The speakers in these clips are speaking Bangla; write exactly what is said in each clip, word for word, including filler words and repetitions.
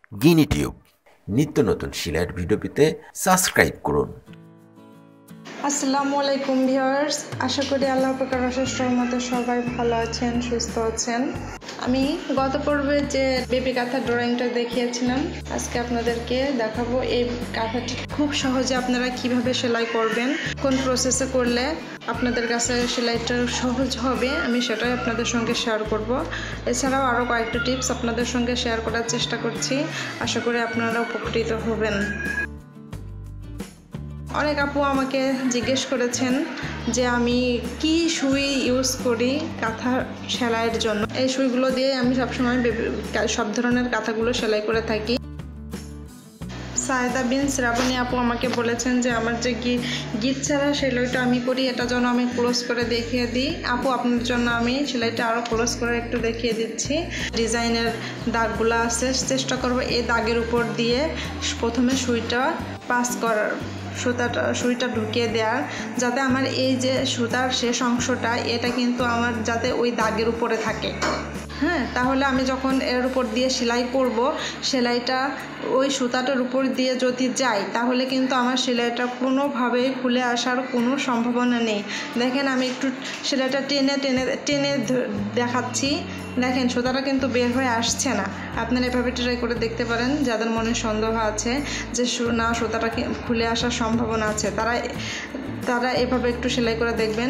গিনি টিউব নিত্য নতুন সেলাইয়ের ভিডিও পেতে সাবস্ক্রাইব করুন। আসসালামু আলাইকুম ভিউয়ার্স, আশা করি আল্লাহ পাকের অশেষ রহমতে সবাই ভালো আছেন, সুস্থ আছেন। আমি গত পর্বে যে বেবি কাঁথা ড্রয়িংটা দেখিয়েছিলাম, আজকে আপনাদেরকে দেখাবো এই কাঁথাটি খুব সহজে আপনারা কিভাবে সেলাই করবেন, কোন প্রসেসে করলে আপনাদের কাছে সেলাইটা সহজ হবে, আমি সেটাই আপনাদের সঙ্গে শেয়ার করব। এছাড়াও আরও কয়েকটা টিপস আপনাদের সঙ্গে শেয়ার করার চেষ্টা করছি, আশা করি আপনারা উপকৃত হবেন। অনেক আপু আমাকে জিজ্ঞেস করেছেন যে আমি কি সুই ইউজ করি কাঁথা সেলাইয়ের জন্য। এই সুইগুলো দিয়ে আমি সবসময় সব ধরনের কাঁথাগুলো সেলাই করে থাকি। সায়দা বিন শ্রাবণী আপু আমাকে বলেছেন যে আমার যে গিট ছাড়া সেলাইটা আমি করি, এটা যেন আমি ক্লোজ করে দেখিয়ে দিই। আপু, আপনার জন্য আমি সেলাইটা আরও ক্লোজ করে একটু দেখিয়ে দিচ্ছি। ডিজাইনের দাগগুলো আছে, চেষ্টা করব এই দাগের উপর দিয়ে প্রথমে সুইটা পাস করার, সুতাটা সুইটা ঢুকিয়ে দেওয়ার, যাতে আমার এই যে সুতার শেষ অংশটা এটা কিন্তু আমার যাতে ওই দাগের উপরে থাকে। হ্যাঁ, তাহলে আমি যখন এর উপর দিয়ে সেলাই করব, সেলাইটা ওই সুতাটার উপর দিয়ে যদি যায় তাহলে কিন্তু আমার সেলাইটা কোনোভাবেই খুলে আসার কোনো সম্ভাবনা নেই। দেখেন, আমি একটু সেলাইটা টেনে টেনে টেনে দেখাচ্ছি। দেখেন, সুতাটা কিন্তু বের হয়ে আসছে না। আপনারা এভাবে ট্রাই করে দেখতে পারেন, যাদের মনে সন্দেহ আছে যে না সুতাটা খুলে আসার সম্ভাবনা আছে, তারা তারা এভাবে একটু সেলাই করে দেখবেন।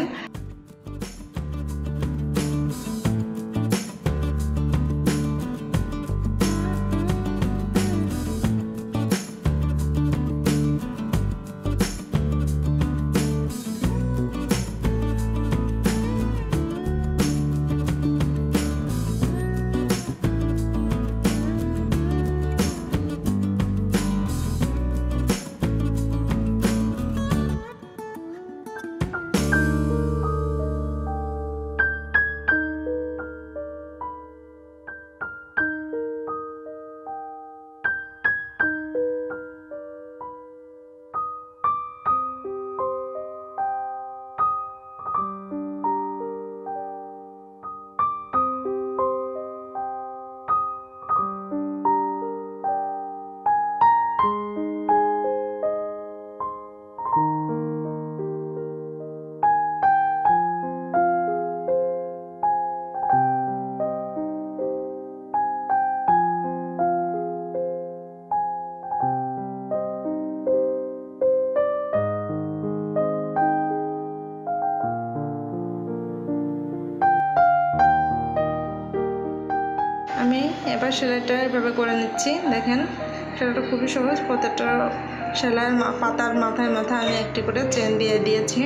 আমি এবার সেলাইটা এভাবে করে নিচ্ছি। দেখেন, সেলাইটা খুবই সহজ। প্রত্যেকটা সেলাইয়ের পাতার মাথায় মাথায় আমি একটি করে চেন দিয়ে দিয়েছি।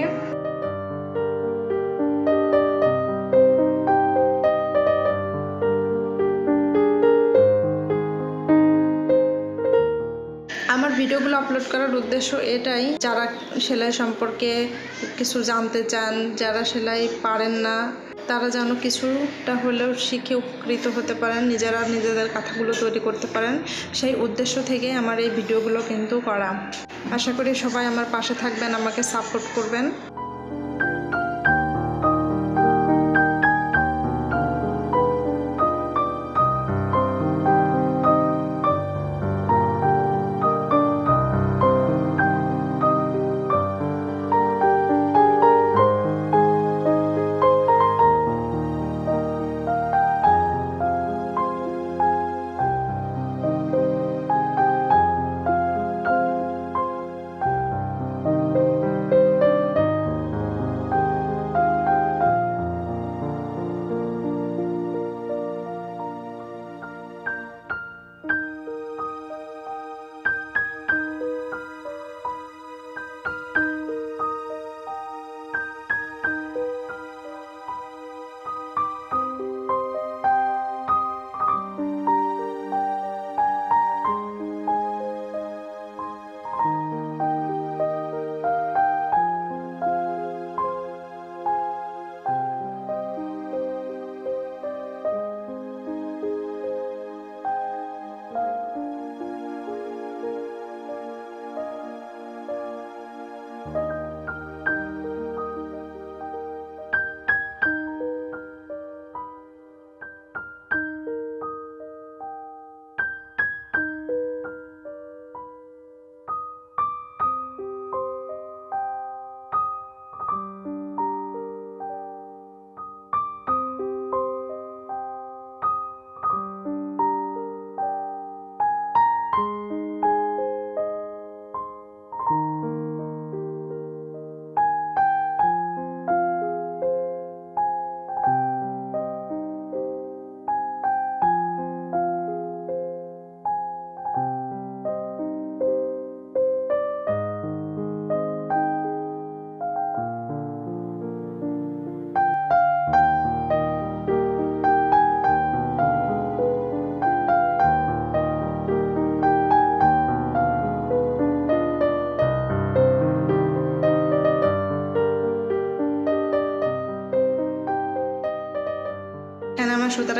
আমার ভিডিওগুলো আপলোড করার উদ্দেশ্য এটাই, যারা সেলাই সম্পর্কে কিছু জানতে চান, যারা সেলাই পারেন না, তারা যেন কিছুটা হলেও শিখে উপকৃত হতে পারেন, নিজেরা নিজেদের কাঁথাগুলো তৈরি করতে পারেন, সেই উদ্দেশ্য থেকে আমার এই ভিডিওগুলো কিন্তু করা। আশা করি সবাই আমার পাশে থাকবেন, আমাকে সাপোর্ট করবেন।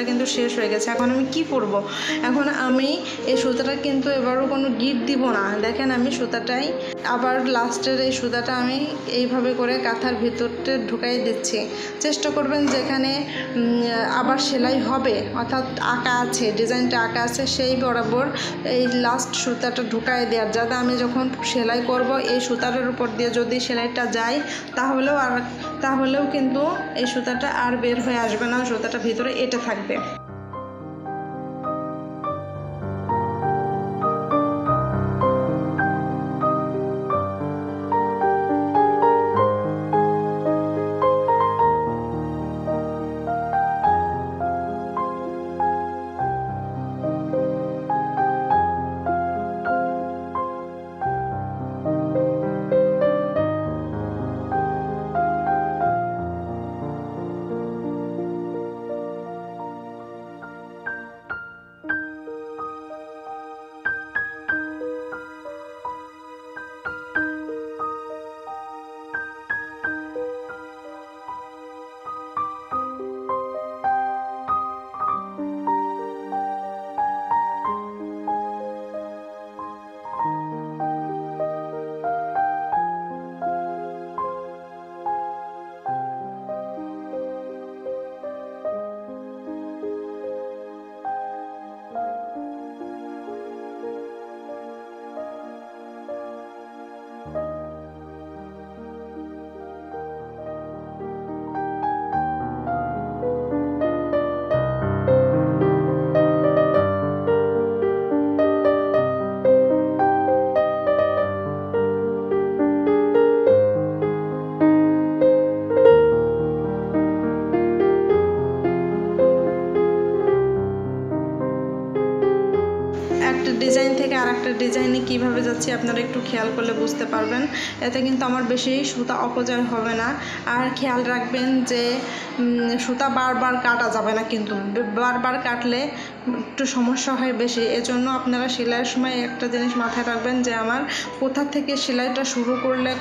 সুতাটা কিন্তু শেষ হয়ে গেছে। এখন আমি কি করব? এখন আমি এই সুতাটা কিন্তু এবারও কোনো গিট দিব না। দেখেন আমি সুতাটাই আবার লাস্টের এই সুতাটা আমি এইভাবে করে কাঁথার ভিতরটা ঢুকাই দিচ্ছি। চেষ্টা করবেন যেখানে আবার সেলাই হবে অর্থাৎ আঁকা আছে, ডিজাইনটা আঁকা আছে, সেই বরাবর এই লাস্ট সুতাটা ঢুকাই দেওয়ার, যাতে আমি যখন সেলাই করব এই সুতাটার উপর দিয়ে যদি সেলাইটা যায় তাহলেও আর তাহলেও কিন্তু এই সুতাটা আর বের হয়ে আসবে না, সুতাটা ভিতরে এঁটে থাকবে। ডিজাইন থেকে আর একটা ডিজাইনে কীভাবে যাচ্ছি আপনারা একটু খেয়াল করলে বুঝতে পারবেন। এতে কিন্তু আমার বেশি সুতা অপচয় হবে না। আর খেয়াল রাখবেন যে সুতা বারবার কাটা যাবে না, কিন্তু বারবার কাটলে একটু সমস্যা হয় বেশি। এজন্য আপনারা সেলাইয়ের সময় একটা জিনিস মাথায় রাখবেন যে আমার কোথা থেকে সেলাইটা শুরু করলে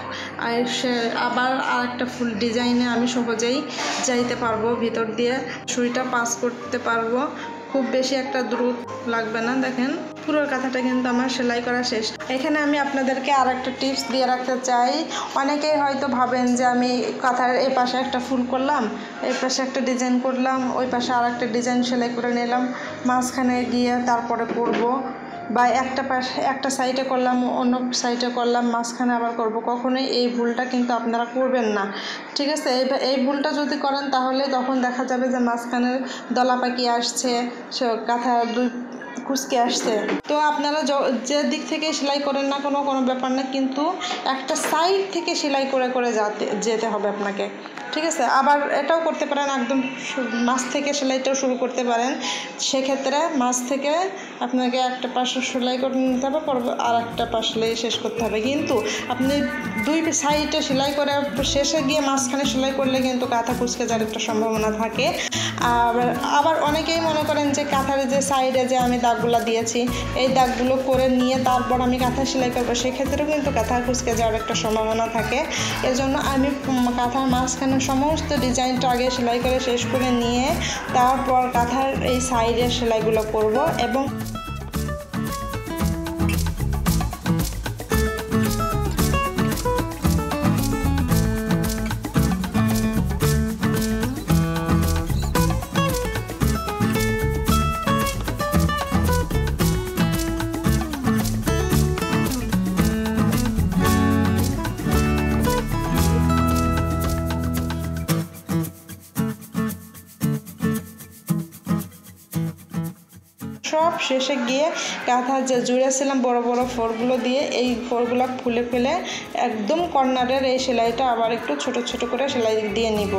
সে আবার আর একটা ফুল ডিজাইনে আমি সহজেই যাইতে পারবো, ভিতর দিয়ে সুইটা পাস করতে পারবো, খুব বেশি একটা দ্রুত লাগবে না। দেখেন পুরো কাঁথাটা কিন্তু আমার সেলাই করা শেষ। এখানে আমি আপনাদেরকে আর একটা টিপস দিয়ে রাখতে চাই। অনেকেই হয়তো ভাবেন যে আমি কাঁথার এই পাশে একটা ফুল করলাম, এই পাশে একটা ডিজাইন করলাম, ওই পাশে আর একটা ডিজাইন সেলাই করে নিলাম, মাঝখানে গিয়ে তারপরে করব, বা একটা পাশে একটা সাইডে করলাম অন্য সাইডে করলাম মাঝখানে আবার করব। কখনোই এই ভুলটা কিন্তু আপনারা করবেন না, ঠিক আছে? এই এই ভুলটা যদি করেন তাহলে তখন দেখা যাবে যে মাঝখানে দলা পাকি আসছে, সে কাঁথা দুই কুচকে আসছে। তো আপনারা যে দিক থেকে সেলাই করেন না কোনো কোনো ব্যাপার না, কিন্তু একটা সাইড থেকে সেলাই করে করে যাতে যেতে হবে আপনাকে, ঠিক আছে? আবার এটাও করতে পারেন, একদম মাছ থেকে সেলাইটাও শুরু করতে পারেন। সেক্ষেত্রে মাছ থেকে আপনাকে একটা পাশে সেলাই করে নিতে হবে, পরে আর একটা পাশ সেলাই শেষ করতে হবে। কিন্তু আপনি দুই সাইডে সেলাই করে শেষে গিয়ে মাঝখানে সেলাই করলে কিন্তু কাঁথা কুচকে যাওয়ার একটা সম্ভাবনা থাকে। আর আবার অনেকেই মনে করেন যে কাঁথার যে সাইডে যে আমি দাগগুলো দিয়েছি এই দাগগুলো করে নিয়ে তারপর আমি কাঁথা সেলাই করবো, সেক্ষেত্রেও কিন্তু কাঁথা কুচকে যাওয়ার একটা সম্ভাবনা থাকে। এজন্য আমি কাঁথার মাঝখানে সমস্ত ডিজাইনটা আগে সেলাই করে শেষ করে নিয়ে তারপর কাঁথার এই সাইডের সেলাইগুলো করব। এবং সব শেষে গিয়ে কাঁথা যে জুড়েছিলাম বড় বড় ফোরগুলো দিয়ে এই ফোরগুলো খুলে ফেলে একদম কর্নারের এই সেলাইটা আবার একটু ছোট ছোট করে সেলাই দিয়ে নিব।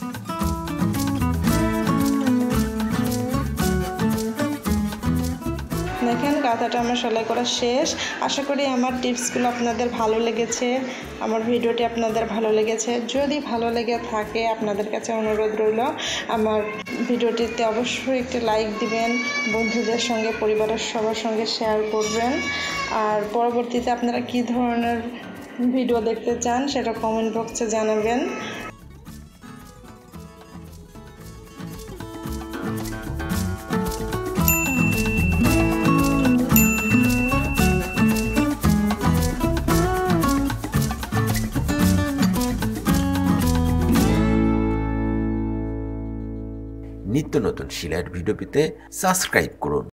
দেখেন কাঁথাটা আমার সেলাই করা শেষ। আশা করি আমার টিপসগুলো আপনাদের ভালো লেগেছে, আমার ভিডিওটি আপনাদের ভালো লেগেছে। যদি ভালো লেগে থাকে আপনাদের কাছে অনুরোধ রইল আমার ভিডিওটিতে অবশ্যই একটি লাইক দিবেন, বন্ধুদের সঙ্গে পরিবারের সবার সঙ্গে শেয়ার করবেন। আর পরবর্তীতে আপনারা কী ধরনের ভিডিও দেখতে চান সেটা কমেন্ট বক্সে জানাবেন। নিত্য নতুন সেলাইয়ের ভিডিও পেতে সাবস্ক্রাইব করুন।